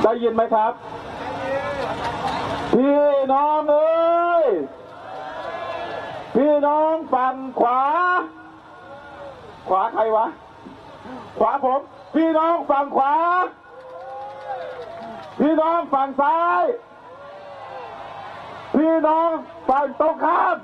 ได้ยินไหมครับพี่น้องเอ้ยพี่น้องฝั่งขวาใครวะขวาผมพี่น้องฝั่งขวาพี่น้องฝั่งซ้ายพี่น้องฝั่งตรงข้าม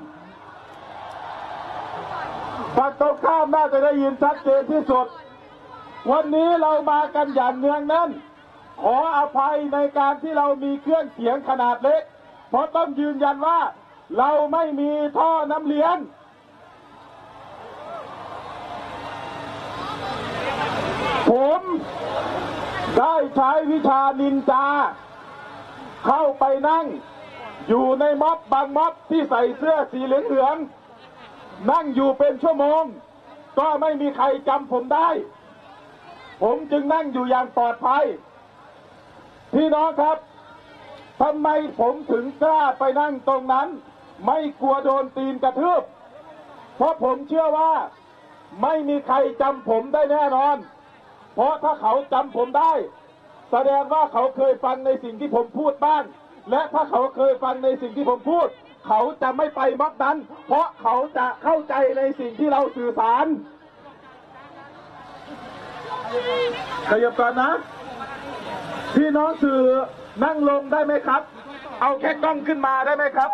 น่าจะได้ยินชัดเจนที่สุดวันนี้เรามากันอย่างเนืองแน่นขออภัยในการที่เรามีเครื่องเสียงขนาดเล็กเพราะต้องยืนยันว่าเราไม่มีท่อน้ำเลี้ยงผมได้ใช้วิชานินจาเข้าไปนั่งอยู่ในม็อบบางม็อบที่ใส่เสื้อสีเหลืองนั่งอยู่เป็นชั่วโมงก็ไม่มีใครจำผมได้ผมจึงนั่งอยู่อย่างปลอดภัยพี่น้องครับทำไมผมถึงกล้าไปนั่งตรงนั้นไม่กลัวโดนตีนกระทืบเพราะผมเชื่อว่าไม่มีใครจำผมได้แน่นอนเพราะถ้าเขาจำผมได้แสดงว่าเขาเคยฟังในสิ่งที่ผมพูดบ้างและถ้าเขาเคยฟังในสิ่งที่ผมพูดเขาจะไม่ไปม็อบนั้นเพราะเขาจะเข้าใจในสิ่งที่เราสื่อสารขยับก่อนนะพี่น้องสื่อนั่งลงได้ไหมครับเอาแค่กล้องขึ้นมาได้ไหมครับ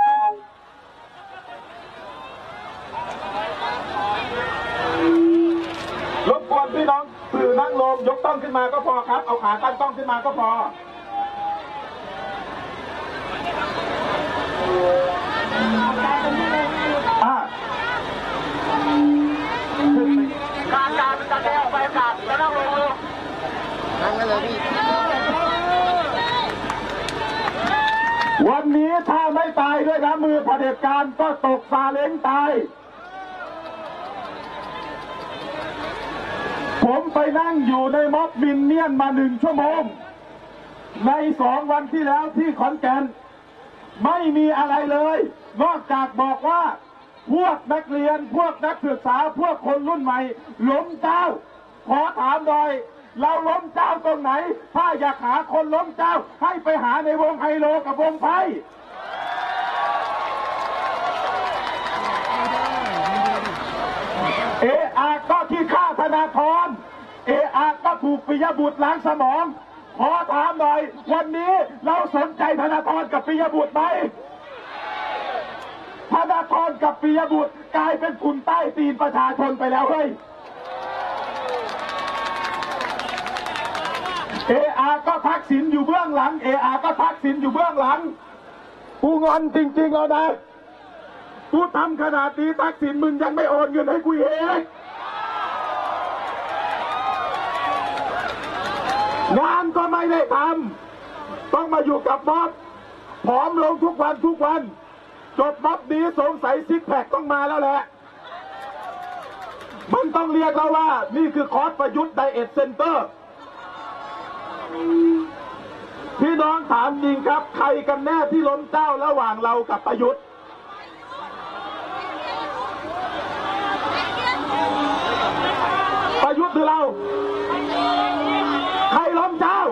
รบกวนพี่น้องสื่อนั่งลงยกกล้องขึ้นมาก็พอครับเอาขาตั้งกล้องขึ้นมาก็พอการเป็นการได้ออกไปอากาศแล้วนั่งลงนั่งกันเลยพี่วันนี้ถ้าไม่ตายด้วยน้ำมือเผด็จการก็ตกซาเล้งตายผมไปนั่งอยู่ในม็อบมินเนี่ยนมา1 ชั่วโมงใน2 วันที่แล้วที่ขอนแก่นไม่มีอะไรเลยนอกจากบอกว่าพวกนักเรียนพวกนักศึกษาพวกคนรุ่นใหม่ล้มเจ้าขอถามหน่อยเราล้มเจ้าตรงไหนถ้าอยากหาคนล้มเจ้าให้ไปหาในวงไฮโลกับวงไพ่ก็ที่ฆ่าธนาธรก็ถูกปิยบุตรล้างสมองขอถามหน่อยวันนี้เราสนใจธนาธรกับปิยบุตรไหมธนาธรกับปิยบุตรกลายเป็นฝุ่นใต้ตีนประชาชนไปแล้วเฮ้ยก็ทักษิณอยู่เบื้องหลังก็ทักษิณอยู่เบื้องหลังกูงอนจริงๆแล้วนะกูทำขนาดนี้ทักษิณมึงยังไม่โอนเงินให้กูเองงานก็ไม่ได้ทำต้องมาอยู่กับม็อบผอมลงทุกวันจบม็อบนี้สงสัยซิกแพคต้องมาแล้วแหละมันต้องเรียกเราว่านี่คือคอร์สประยุทธ์ไดเอทเซ็นเตอร์พี่น้องถามจริงครับใครกันแน่ที่ล้มเจ้าระหว่างเรากับประยุทธ์หรือเราใครล้มเจ้า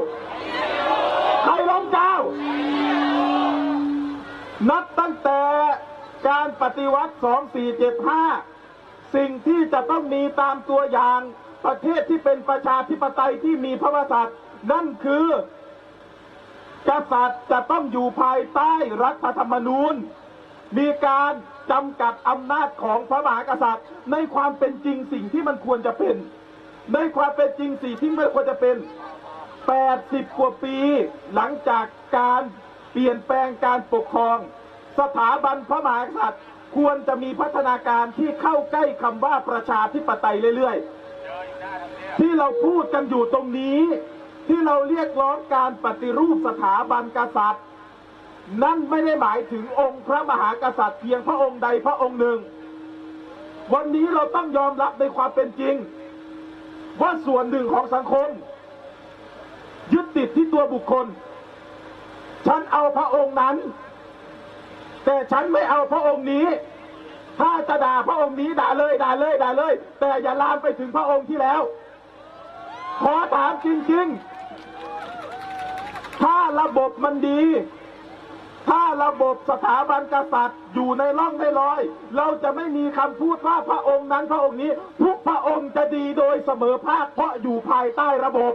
นับตั้งแต่การปฏิวัติ2475สิ่งที่จะต้องมีตามตัวอย่างประเทศที่เป็นประชาธิปไตยที่มีพระมหากษัตริย์นั่นคือกษัตริย์จะต้องอยู่ภายใต้รัฐธรรมนูญมีการจำกัดอำนาจของพระมหากษัตริย์ในความเป็นจริงสิ่งที่มันควรจะเป็นในความเป็นจริงสิ่งที่ไม่ควรจะเป็น80 กว่าปีหลังจากการเปลี่ยนแปลงการปกครองสถาบันพระมหากษัตริย์ควรจะมีพัฒนาการที่เข้าใกล้คำว่าประชาธิปไตยเรื่อยๆที่เราพูดกันอยู่ตรงนี้ที่เราเรียกร้องการปฏิรูปสถาบันกษัตริย์นั่นไม่ได้หมายถึงองค์พระมหากษัตริย์เพียงพระองค์ใดพระองค์หนึ่งวันนี้เราต้องยอมรับในความเป็นจริงว่าส่วนหนึ่งของสังคมยึดติดที่ตัวบุคคลฉันเอาพระองค์นั้นแต่ฉันไม่เอาพระองค์นี้ถ้าจะด่าพระองค์นี้ด่าเลยแต่อย่าลามไปถึงพระองค์ที่แล้วขอถามจริงถ้าระบบมันดี ถ้าระบบสถาบันกษัตริย์อยู่ในร่องในรอย เราจะไม่มีคำพูดว่าพระองค์นั้นพระองค์นี้ทุกพระองค์จะดีโดยเสมอภาคเพราะอยู่ภายใต้ระบบ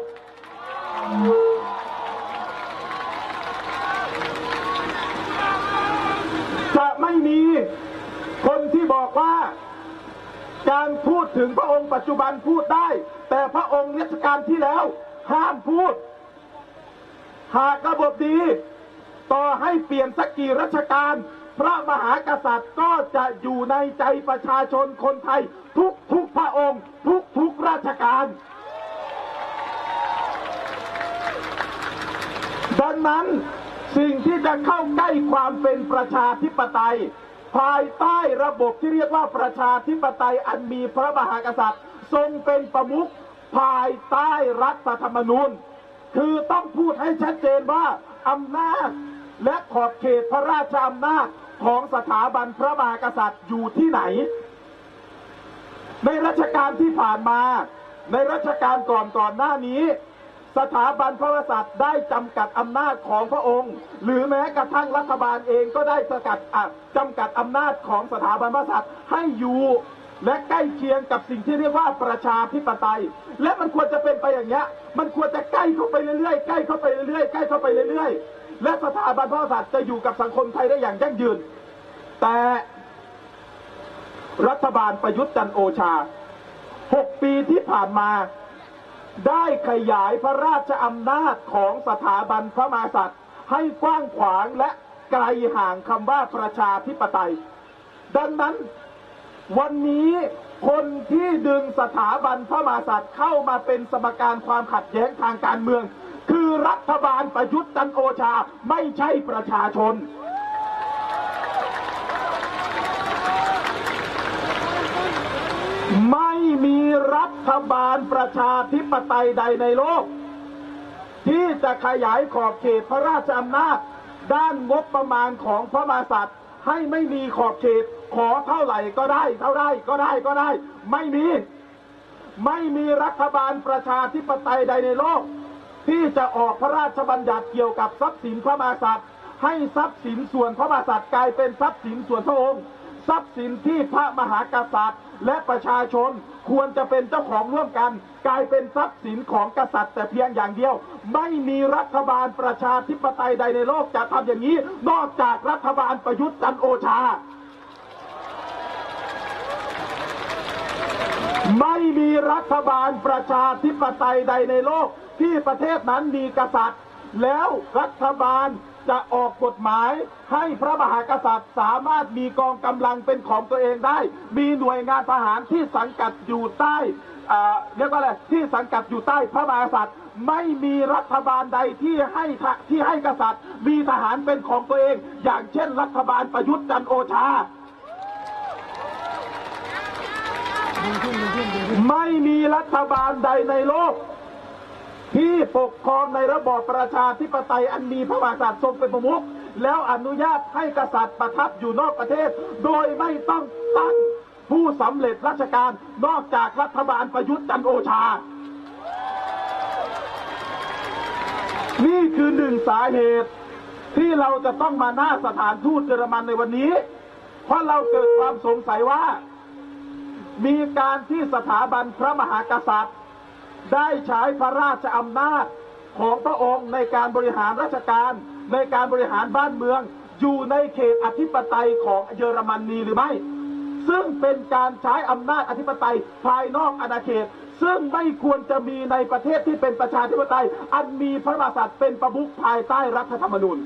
จะไม่มีคนที่บอกว่าการพูดถึงพระองค์ปัจจุบันพูดได้แต่พระองค์รัชกาลที่แล้วห้ามพูดหากระบบดีต่อให้เปลี่ยนสักกี่รัชกาลพระมหากษัตริย์ก็จะอยู่ในใจประชาชนคนไทยทุกพระองค์ทุกราชการดังนั้นสิ่งที่จะเข้าใกล้ความเป็นประชาธิปไตยภายใต้ระบบที่เรียกว่าประชาธิปไตยอันมีพระมหากษัตริย์ทรงเป็นประมุขภายใต้รัฐธรรมนูญคือต้องพูดให้ชัดเจนว่าอำนาจและขอบเขตพระราชอำนาจของสถาบันพระมหากษัตริย์อยู่ที่ไหนในรัชกาลที่ผ่านมาในรัชกาลก่อนหน้านี้สถาบันพระมหากษัตริย์ได้จำกัดอำนาจของพระองค์หรือแม้กระทั่งรัฐบาลเองก็ได้จำกัดอำนาจของสถาบันพระมหากษัตริย์ให้อยู่และใกล้เคียงกับสิ่งที่เรียกว่าประชาธิปไตยและมันควรจะเป็นไปอย่างนี้มันควรจะใกล้เข้าไปเรื่อยๆใกล้เข้าไปเรื่อยๆใกล้เข้าไปเรื่อยๆและสถาบันพระมหากษัตริย์จะอยู่กับสังคมไทยได้อย่างยั่งยืนแต่รัฐบาลประยุทธ์จันทร์โอชา6 ปีที่ผ่านมาได้ขยายพระราชอำนาจของสถาบันพระมหากษัตริย์ให้กว้างขวางและไกลห่างคำว่าประชาธิปไตยดังนั้นวันนี้คนที่ดึงสถาบันพระมหากษัตริย์เข้ามาเป็นสมการความขัดแย้งทางการเมืองคือรัฐบาลประยุทธ์จันทร์โอชาไม่ใช่ประชาชนไม่มีรัฐบาลประชาธิปไตยใดในโลกที่จะขยายขอบเขตพระราชอำนาจด้านงบประมาณของพระมหากษัตริย์ให้ไม่มีขอบเขตขอเท่าไหร่ก็ได้ไม่มีรัฐบาลประชาธิปไตยใดในโลกที่จะออกพระราชบัญญัติเกี่ยวกับทรัพย์สินพระมหากษัตริย์ให้ทรัพย์สินส่วนพระมหากษัตริย์กลายเป็นทรัพย์สินส่วนพระองค์ทรัพย์สินที่พระมหากษัตริย์และประชาชนควรจะเป็นเจ้าของร่วมกันกลายเป็นทรัพย์สินของกษัตริย์แต่เพียงอย่างเดียวไม่มีรัฐบาลประชาธิปไตยใดในโลกจะทำอย่างนี้นอกจากรัฐบาลประยุทธ์จันทร์โอชาไม่มีรัฐบาลประชาธิปไตยใดในโลกที่ประเทศนั้นมีกษัตริย์แล้วรัฐบาลจะออกกฎหมายให้พระมหากษัตริย์สามารถมีกองกำลังเป็นของตัวเองได้มีหน่วยงานทหารที่สังกัดอยู่ใต้เรียกว่าอะไรที่สังกัดอยู่ใต้พระมหากษัตริย์ไม่มีรัฐบาลใดที่ให้กษัตริย์มีทหารเป็นของตัวเองอย่างเช่นรัฐบาลประยุทธ์จันทร์โอชาไม่มีรัฐบาลใดในโลกที่ปกครองในระบอบประชาธิปไตยอันมีพระมหากษัตริย์ทรงเป็นประมุขแล้วอนุญาตให้กษัตริย์ประทับอยู่นอกประเทศโดยไม่ต้องตั้งผู้สำเร็จราชการนอกจากรัฐบาลประยุทธ์จันทร์โอชานี่คือหนึ่งสาเหตุที่เราจะต้องมาหน้าสถานทูตเยอรมันในวันนี้เพราะเราเกิดความสงสัยว่ามีการที่สถาบันพระมหากษัตริย์ได้ใช้พระราชอำนาจของพระองค์ในการบริหารราชการในการบริหารบ้านเมืองอยู่ในเขตอธิปไตยของเยอรมนีหรือไม่ซึ่งเป็นการใช้อำนาจอธิปไตยภายนอกอาณาเขตซึ่งไม่ควรจะมีในประเทศที่เป็นประชาธิปไตยอันมีพระมหากษัตริย์เป็นประมุขภายใต้รัฐธรรมนูญ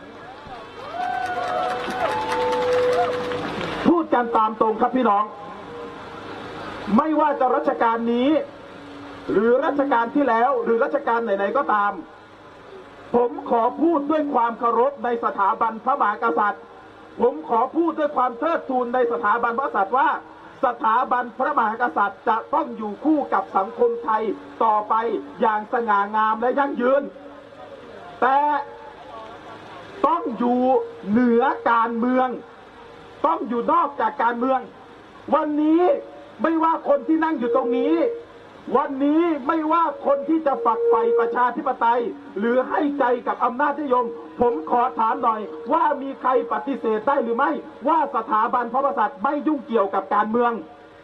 พูดกันตามตรงครับพี่น้องไม่ว่าจะรัชกาลนี้หรือรัชกาลที่แล้วหรือรัชกาลไหนๆก็ตามผมขอพูดด้วยความเคารพในสถาบันพระมหากษัตริย์ผมขอพูดด้วยความเทิดทูนในสถาบันพระมหากษัตริย์ว่าสถาบันพระมหากษัตริย์จะต้องอยู่คู่กับสังคมไทยต่อไปอย่างสง่างามและยั่งยืนแต่ต้องอยู่เหนือการเมืองต้องอยู่นอกจากการเมืองวันนี้ไม่ว่าคนที่นั่งอยู่ตรงนี้วันนี้ไม่ว่าคนที่จะฝักใฝ่ประชาธิปไตยหรือให้ใจกับอำนาจนิยมผมขอถามหน่อยว่ามีใครปฏิเสธได้หรือไม่ว่าสถาบันพระมหากษัตริย์ไม่ยุ่งเกี่ยวกับการเมือง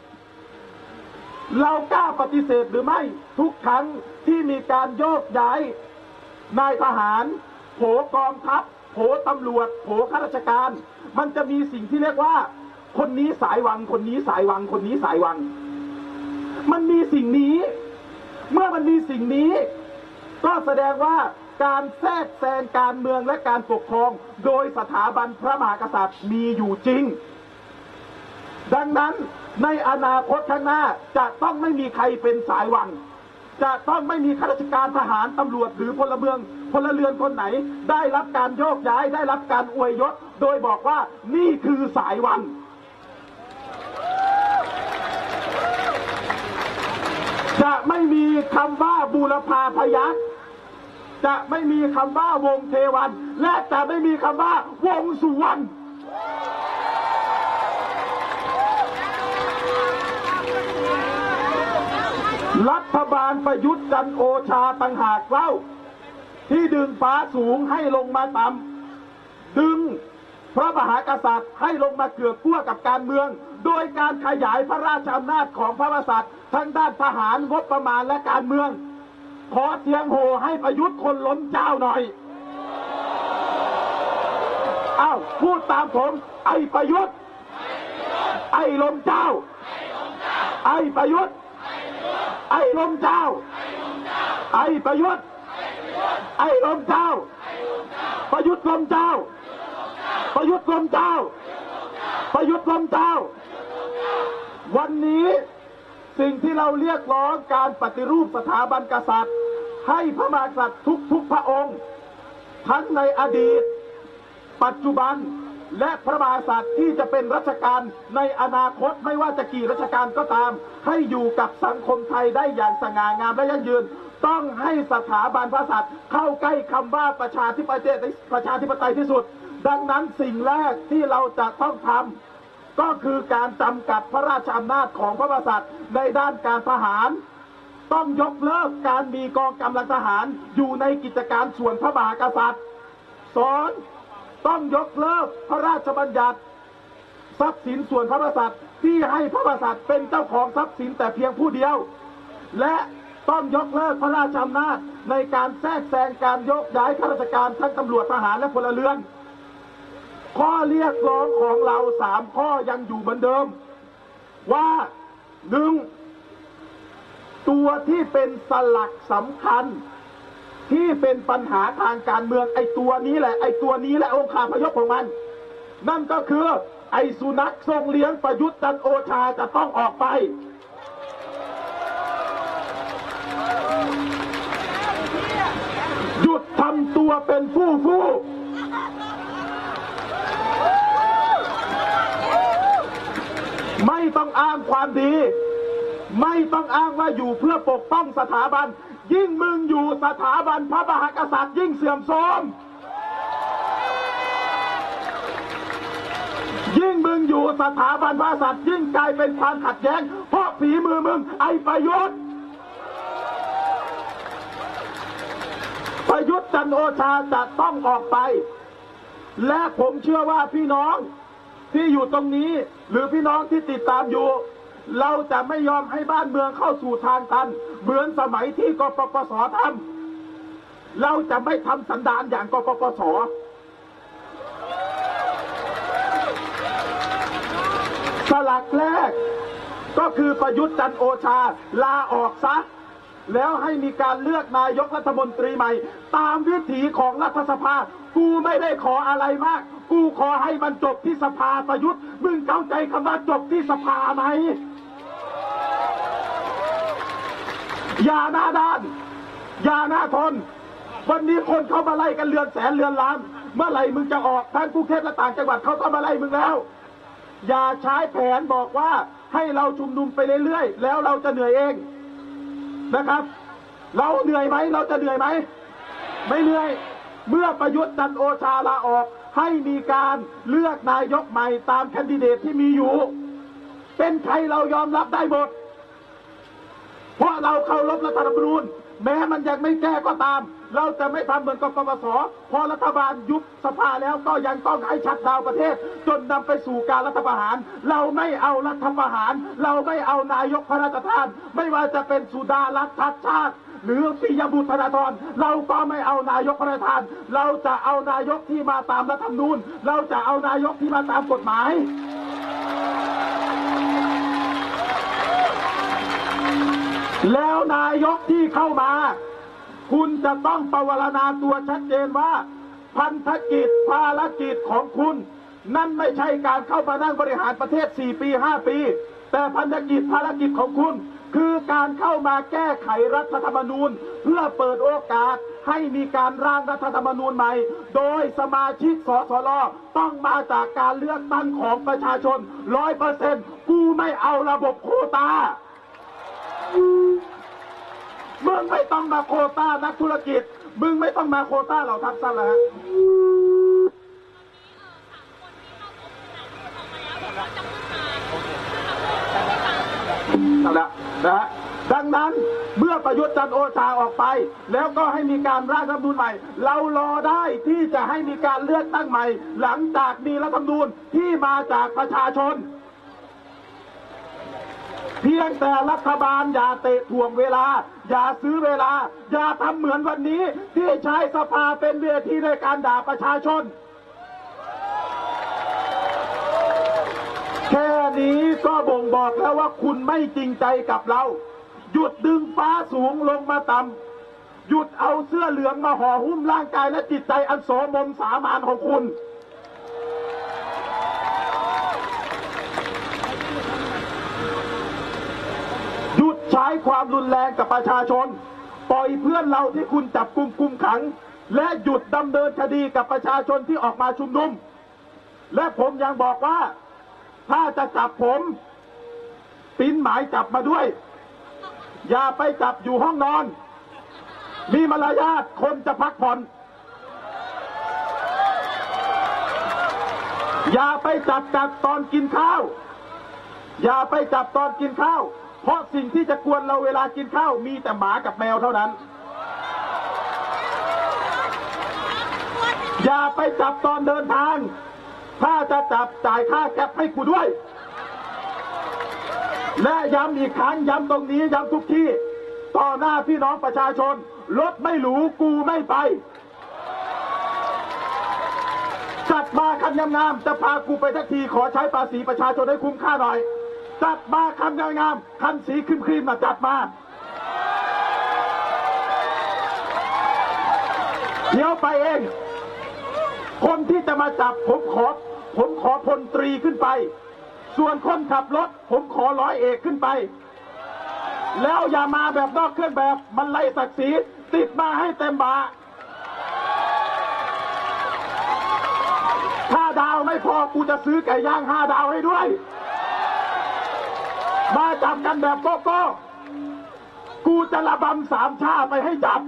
เรากล้าปฏิเสธหรือไม่ทุกครั้งที่มีการโยกย้ายนายทหารโผกองทัพโผตำรวจโผข้าราชการมันจะมีสิ่งที่เรียกว่าคนนี้สายวังคนนี้สายวังคนนี้สายวังมันมีสิ่งนี้เมื่อมันมีสิ่งนี้ก็แสดงว่าการแทรกแซงการเมืองและการปกครองโดยสถาบันพระมหากษัตริย์มีอยู่จริงดังนั้นในอนาคตข้างหน้าจะต้องไม่มีใครเป็นสายวังจะต้องไม่มีข้าราชการทหารตำรวจหรือพลเรือนคนไหนได้รับการโยกย้ายได้รับการอวยยศโดยบอกว่านี่คือสายวังจะไม่มีคำว่าบูรพาพยัคฆ์จะไม่มีคำว่าวงเทวันและจะไม่มีคำว่าวงสุวรรณรัฐบาลประยุทธ์จันทร์โอชาต่างหากเล่าที่ดึงฟ้าสูงให้ลงมาต่ำดึงพระมหากษัตริย์ให้ลงมาเกือกกลั้วกับการเมืองโดยการขยายพระราชอำนาจของพระมหากษัตริย์ทั้งด้านทหารงบประมาณและการเมืองขอเสียงโห่ให้ประยุทธ์คนล้มเจ้าหน่อยอ้าวพูดตามผมไอ้ประยุทธ์ไอ้ล้มเจ้าไอ้ประยุทธ์ไอ้ล้มเจ้าไอ้ประยุทธ์ไอ้ล้มเจ้าประยุทธ์ล้มเจ้าประยุทธ์ล้มเจ้าประยุทธ์ล้มเจ้าวันนี้สิ่งที่เราเรียกร้องการปฏิรูปสถาบันกษัตริย์ให้พระมหากษัตริย์ทุกพระองค์ทั้งในอดีตปัจจุบันและพระมหากษัตริย์ที่จะเป็นรัชกาลในอนาคตไม่ว่าจะกี่รัชกาลก็ตามให้อยู่กับสังคมไทยได้อย่างสง่างามและยั่งยืนต้องให้สถาบันพระกษัตริย์เข้าใกล้คำว่าประชาธิปไตยที่สุดดังนั้นสิ่งแรกที่เราจะต้องทำก็คือการจำกัดพระราชอำนาจของพระมหากษัตริย์ในด้านการทหารต้องยกเลิกการมีกองกำลังทหารอยู่ในกิจการส่วนพระมหากษัตริย์2ต้องยกเลิกพระราชบัญญัติทรัพย์สินส่วนพระมหากษัตริย์ที่ให้พระมหากษัตริย์เป็นเจ้าของทรัพย์สินแต่เพียงผู้เดียวและต้องยกเลิกพระราชอำนาจในการแทรกแซงการยกย้ายข้าราชการทั้งตำรวจทหารและพลเรือนข้อเรียกร้องของเรา3ข้อยังอยู่เหมือนเดิมว่า1ตัวที่เป็นสลักสำคัญที่เป็นปัญหาทางการเมืองไอ้ตัวนี้แหละองค์คาพยพของมันนั่นก็คือไอ้สุนัขทรงเลี้ยงประยุทธ์จันทร์โอชาจะต้องออกไปหยุดทำตัวเป็นฟู่ไม่ต้องอ้างความดีไม่ต้องอ้างว่าอยู่เพื่อปกป้องสถาบันยิ่งมึงอยู่สถาบันพระมหากษัตริย์ยิ่งเสื่อมโทรมยิ่งมึงอยู่สถาบันพระมหากษัตริย์ยิ่งกลายเป็นความขัดแย้งเพราะฝีมือมึงไอ้ประยุทธ์จันทร์โอชาจะต้องออกไปและผมเชื่อว่าพี่น้องที่อยู่ตรงนี้หรือพี่น้องที่ติดตามอยู่เราจะไม่ยอมให้บ้านเมืองเข้าสู่ทางตันเหมือนสมัยที่กปปส.ทำเราจะไม่ทำสันดานอย่างกปปส.สลักแรกก็คือประยุทธ์จันทร์โอชาลาออกซะแล้วให้มีการเลือกนายกรัฐมนตรีใหม่ตามวิถีของรัฐสภากูไม่ได้ขออะไรมากกูขอให้มันจบที่สภาประยุทธ์มึงเข้าใจคำว่าจบที่สภาไหมอย่าหน้าด้านอย่าหน้าทนวันนี้คนเข้ามาไล่กันเรือนแสนเรือนล้านเมื่อไหร่มึงจะออกทั้งกรุงเทพและต่างจังหวัดเขาก็มาไล่มึงแล้วอย่าใช้แผนบอกว่าให้เราชุมนุมไปเรื่อยๆแล้วเราจะเหนื่อยเองนะครับเราเหนื่อยไหมเราจะเหนื่อยไหมไม่เหนื่อยเมื่อประยุทธ์จันทร์โอชาลาออกให้มีการเลือกนายกใหม่ตามแคนดิเดตที่มีอยู่เป็นใครเรายอมรับได้หมดเพราะเราเคารพรัฐธรรมนูญแม้มันยังไม่แก้ก็ตามเราจะไม่ทำเหมือนกับกบส.พอรัฐบาลยุบสภาแล้วก็ยังต้องให้ชักดาวน์ประเทศจนนำไปสู่การรัฐประหารเราไม่เอารัฐประหารเราไม่เอานายกพระราชทานไม่ว่าจะเป็นสุดารัตน์ชัดชาติหรือปิยบุตรธนาธรเราก็ไม่เอานายกพระราชทานเราจะเอานายกที่มาตามรัฐธรรมนูญเราจะเอานายกที่มาตามกฎหมายแล้วนายกที่เข้ามาคุณจะต้องปวารณาตัวชัดเจนว่าพันธกิจภารกิจของคุณนั่นไม่ใช่การเข้ามานั่งบริหารประเทศ4 ปี 5 ปีแต่พันธกิจภารกิจของคุณคือการเข้ามาแก้ไขรัฐธรรมนูญเพื่อเปิดโอกาสให้มีการร่างรัฐธรรมนูญใหม่โดยสมาชิกสสรต้องมาจากการเลือกตั้งของประชาชน 100% กูไม่เอาระบบโควตามึงไม่ต้องมาโควต้านักธุรกิจมึงไม่ต้องมาโควต้าเหล่าทัพสั้นแล้วฮะนั่นแหละนะฮะดังนั้นเมื่อประยุทธ์จันทร์โอชาออกไปแล้วก็ให้มีการร่างรัฐธรรมนูญใหม่เรารอได้ที่จะให้มีการเลือกตั้งใหม่หลังจากมีรัฐธรรมนูญที่มาจากประชาชนเพียงแต่รัฐบาลอย่าเตะถ่วงเวลาอย่าซื้อเวลาอย่าทำเหมือนวันนี้ที่ใช้สภาเป็นเวทีในการด่าประชาชนแค่นี้ก็บ่งบอกแล้วว่าคุณไม่จริงใจกับเราหยุดดึงฟ้าสูงลงมาต่ำหยุดเอาเสื้อเหลืองมาห่อหุ้มร่างกายและจิตใจอันโสมมสามานของคุณหยุดใช้ความรุนแรงกับประชาชนปล่อยเพื่อนเราที่คุณจับกุมคุมขังและหยุดดำเนินคดีกับประชาชนที่ออกมาชุมนุมและผมยังบอกว่าถ้าจะจับผมปริ้นหมายจับมาด้วยอย่าไปจับอยู่ห้องนอนมีมารยาทคนจะพักผ่อนอย่าไปจับตอนกินข้าวอย่าไปจับตอนกินข้าวเพราะสิ่งที่จะกวนเราเวลากินข้าวมีแต่หมากับแมวเท่านั้นอย่าไปจับตอนเดินทางถ้าจะจับจ่ายค่าแก๊ปให้กูด้วยและย้ำอีกครั้งย้ำตรงนี้ย้ำทุกที่ต่อหน้าพี่น้องประชาชนรถไม่หรูกูไม่ไปจัดมาคันงามๆจะพากูไปทักทีขอใช้ภาษีประชาชนให้คุ้มค่าหน่อยจัดมาคันงามๆคันสีครีมๆมาจัดมาเดี๋ยวไปเองคนที่จะมาจับผมขอพลตรีขึ้นไปส่วนคนขับรถผมขอร้อยเอกขึ้นไปแล้วอย่ามาแบบนอกเครื่องแบบมันไล่ศักดิ์ศรีติดมาให้เต็มบ่าถ้าดาวไม่พอกูจะซื้อไก่ย่าง5 ดาวให้ด้วยมาจับกันแบบโป๊ะกูจะระบำ3 ชาไปให้จับ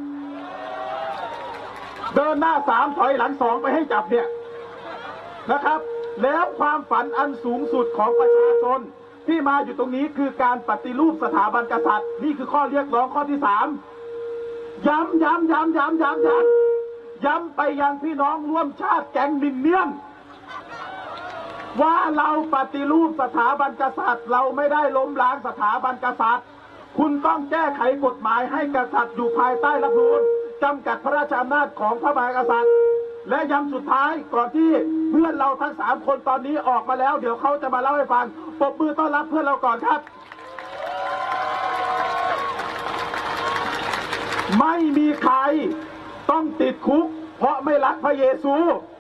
เดินหน้า3ถอยหลัง2ไปให้จับเนี่ยนะครับแล้วความฝันอันสูงสุดของประชาชนที่มาอยู่ตรงนี้คือการปฏิรูปสถาบันกษัตริย์นี่คือข้อเรียกร้องข้อที่3ย้ำไปยังพี่น้องร่วมชาติแก๊งมินเนี่ยนว่าเราปฏิรูปสถาบันกษัตริย์เราไม่ได้ล้มล้างสถาบันกษัตริย์คุณต้องแก้ไขกฎหมายให้กษัตริย์อยู่ภายใต้รัฐธรรมนูญจำกัดพระราชอำนาจของพระมหากษัตริย์และย้ำสุดท้ายก่อนที่เพื่อนเราทั้ง3 คนตอนนี้ออกมาแล้วเดี๋ยวเขาจะมาเล่าให้ฟังปรบมือต้อนรับเพื่อนเราก่อนครับไม่มีใครต้องติดคุกเพราะไม่รักพระเยซู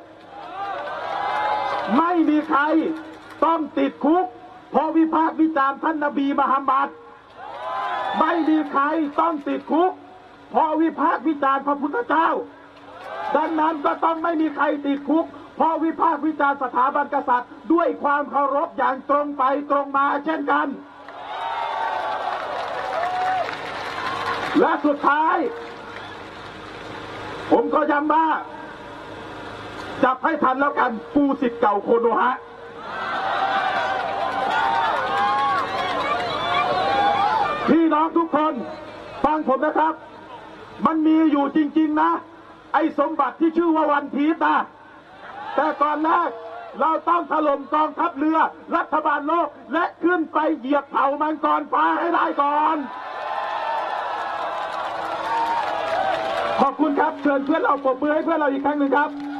ไม่มีใครต้องติดคุกเพราะวิพากษ์วิจารณ์ท่านนบีมุฮัมมัดไม่มีใครต้องติดคุกเพราะวิพากษ์วิจารณ์พระพุทธเจ้าดังนั้นก็ต้องไม่มีใครติดคุกเพราะวิพากษ์วิจารณ์สถาบันกษัตริย์ด้วยความเคารพอย่างตรงไปตรงมาเช่นกันและสุดท้ายผมก็ย้ำว่าจับให้ทันแล้วกันปูสิทธิ์เก่าโคโนฮะพี่น้องทุกคนฟังผมนะครับ มันมีอยู่จริงๆนะ ไอ้สมบัติที่ชื่อว่าวันพีชนะแต่ก่อนแรกเราต้องถล่มกองทัพเรือรัฐบาลโลกและขึ้นไปเหยียบเผ่ามังกรฟ้าให้ได้ก่อนขอบคุณครับเชิญเพื่อนเราปรบมือให้เพื่อนเราอีกครั้งหนึ่งครับ